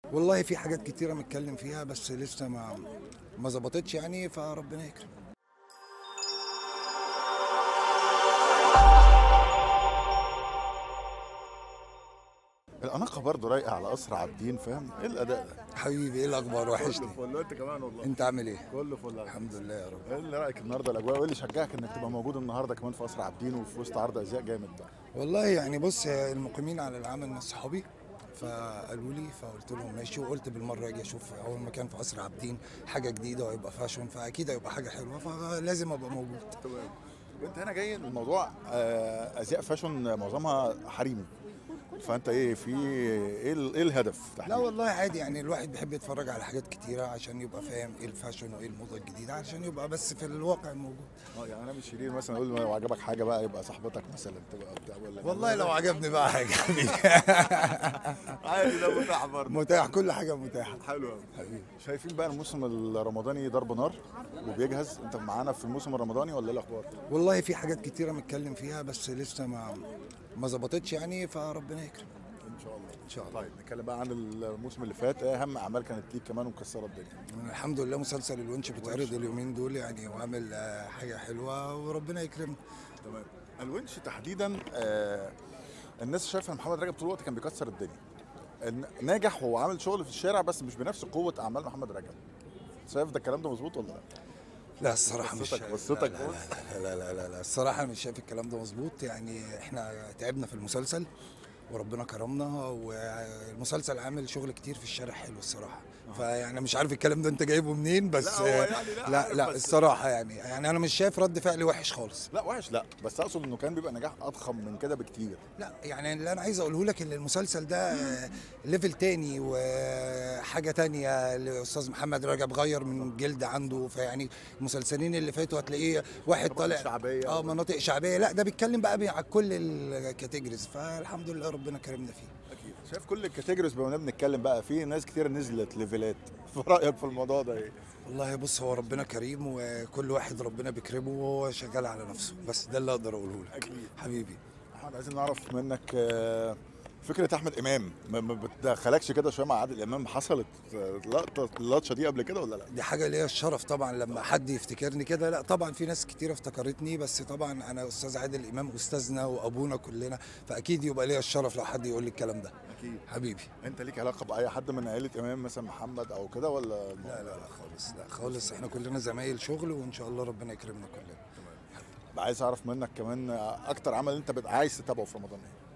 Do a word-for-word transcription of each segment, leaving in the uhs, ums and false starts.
والله في حاجات كتيرة متكلم فيها بس لسه ما ما ظبطتش يعني، فربنا يكرم. الأناقة برضه رايقة على قصر عابدين، فاهم؟ إيه الأداء ده؟ حبيبي ايه الاخبار؟ كله وحشني. فل، وأنت كمان والله. انت عامل ايه؟ كله فل. الحمد لله يا رب. إيه اللي رأيك النهارده الأجواء؟ وإيه اللي شجعك إنك تبقى موجود النهارده كمان في قصر عابدين وفي وسط عرض أزياء جامد ده؟ والله يعني بص، المقيمين على العمل ناس صحابي فقالوا لي، فقلت لهم ماشي، وقلت بالمره اجي اشوف اول مكان في قصر عابدين، حاجه جديده وهيبقى فاشون، فاكيد هيبقى حاجه حلوه، فلازم ابقى موجود. تمام. وأنت هنا جاي الموضوع آه، أزياء فاشون معظمها حريمي، فأنت إيه في إيه ال- إيه الهدف لا تحديدا؟ والله عادي يعني، الواحد بيحب يتفرج على حاجات كتيره عشان يبقى فاهم ايه الفاشون وايه الموضه الجديده، عشان يبقى بس في الواقع موجود. اه يعني انا مش شيرين مثلا اقول لو عجبك حاجه بقى يبقى صاحبتك مثلا تبقى بتاع ولا والله لو عجبني بقى حاجه عادي، ده متاح برضه. متاح، كل حاجه متاحه. حلو قوي. حبيبي. شايفين بقى الموسم الرمضاني ضرب نار وبيجهز، انت معانا في الموسم الرمضاني ولا ايه الاخبار؟ والله في حاجات كتيرة متكلم فيها بس لسه ما ما ظبطتش يعني، فربنا يكرم. ان شاء الله. ان شاء الله. طيب نتكلم بقى عن الموسم اللي فات، ايه اهم اعمال كانت ليك كمان ومكسره الدنيا؟ الحمد لله مسلسل الونش بيتعرض اليومين دول يعني، وعامل آه، حاجة حلوة وربنا يكرمنا. تمام. الونش تحديدا، آه الناس شايفه ان محمد رجب طول الوقت كان بيكسر الدنيا، إن- ناجح وعامل شغل في الشارع بس مش بنفس قوه اعمال محمد رجب. شايف ده الكلام ده مظبوط ولا لا؟ لا الصراحة مش قصتك- شايف. قصتك لا لا لا لا لا, لا, لا. الصراحة مش شايف الكلام ده مظبوط يعني، احنا تعبنا في المسلسل وربنا كرمنا، والمسلسل عامل شغل كتير في الشارع حلو الصراحه. فيعني مش عارف الكلام ده انت جايبه منين، بس لا هو يعني لا لا عارف، لا بس الصراحه يعني يعني انا مش شايف رد فعلي وحش خالص. لا وحش، لا بس اقصد انه كان بيبقى نجاح اضخم من كده بكتير. لا يعني اللي انا عايز اقوله لك ان المسلسل ده ليفل تاني وحاجه تانية. الاستاذ محمد رجب غير من جلد عنده، فيعني المسلسلين اللي فاتوا هتلاقيه واحد مناطق طالع شعبية. اه مناطق شعبيه، لا ده بيتكلم بقى على كل الكاتيجوريز، فالحمد لله ربنا كرمنا فيه. اكيد. شايف كل الكاتيجوريز بما بنتكلم بقى في ناس كتير نزلت ليفلات في رايك في الموضوع ده ايه؟ والله بص، هو ربنا كريم وكل واحد ربنا بيكرمه وهو شغال على نفسه، بس ده اللي اقدر اقوله لك. أكيد. حبيبي. احنا عايزين نعرف منك آه، فكرة أحمد إمام ما ما بتدخلكش كده شوية مع عادل إمام؟ حصلت آه، لقطة اللطشة دي قبل كده ولا لا؟ دي حاجه ليا الشرف طبعا لما حد يفتكرني كده. لا طبعا في ناس كتير افتكرتني، بس طبعا انا استاذ عادل امام استاذنا وابونا كلنا، فاكيد يبقى ليا الشرف لو حد يقول لي الكلام ده. أكيد. حبيبي. أنت ليك علاقة بأي حد من عائلة إمام مثلا محمد أو كده ولا؟ لا لا لا خالص، لا خالص، احنا كلنا زمايل شغل وان شاء الله ربنا يكرمنا كلنا. عايز أعرف منك كمان آه، أكتر عمل أنت بت- عايز تتابعه في رمضان إيه؟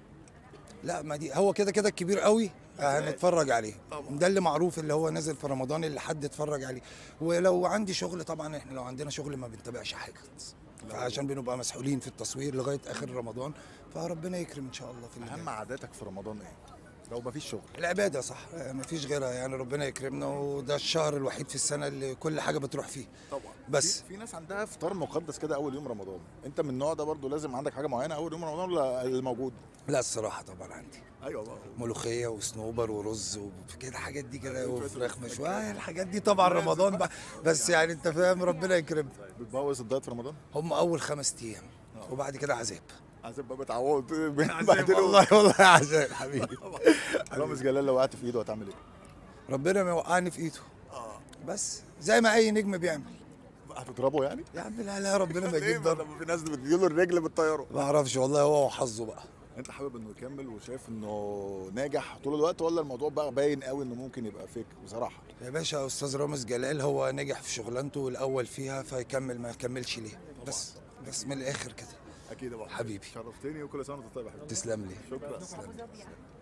لا ما دي هو كده كده الكبير قوي هنتفرج عليه طبعا. ده اللي معروف، اللي هو نازل في رمضان اللي حد اتفرج عليه. ولو عندي شغل طبعا، احنا لو عندنا شغل ما بنتابعش حاجه، فعشان بنبقى مسحولين في التصوير لغايه اخر رمضان، فربنا يكرم ان شاء الله في اللي أهم جاي. عاداتك في رمضان إيه؟ لو مفيش شغل. العباده صح، ما فيش غيرها يعني، ربنا يكرمنا وده الشهر الوحيد في السنه اللي كل حاجه بتروح فيه. طبعا. بس في, في ناس عندها فطار مقدس كده اول يوم رمضان، انت من النوع ده برضو لازم عندك حاجه معينه اول يوم رمضان ولا اللي موجود؟ لا الصراحه طبعا عندي ايوه بقى. ملوخيه وصنوبر ورز وكده الحاجات دي كده وفراخ مشويه، الحاجات دي طبعا رمضان بقى، بس يعني انت فاهم ربنا يكرمنا. بتبوظ الدايت في رمضان؟ هم اول خمس ايام وبعد كده عذاب. عذاب بقى بتعوض عذاب والله والله عذاب حبيبي. رامز جلال لو وقعت في ايده هتعمل ايه؟ ربنا ما يوقعني في ايده، بس زي ما اي نجم بيعمل. هتضربه يعني؟ يا عم لا لا ربنا ما ليه؟ يجيب ما ضرب. لما في ناس بتجيله الرجل بالطياره. ما اعرفش والله، هو وحظه بقى. انت حابب انه يكمل وشايف انه ناجح طول الوقت ولا الموضوع بقى باين قوي انه ممكن يبقى فيك بصراحه؟ يا باشا استاذ رامز جلال هو نجح في شغلانته الاول فيها، فيكمل، ما يكملش ليه؟ بس بس من الاخر كده. اكيد يا بابا. حبيبي. شرفتني وكل سنه وانت طيب يا حبيبي. تسلم لي. شكرا. تسلم لي.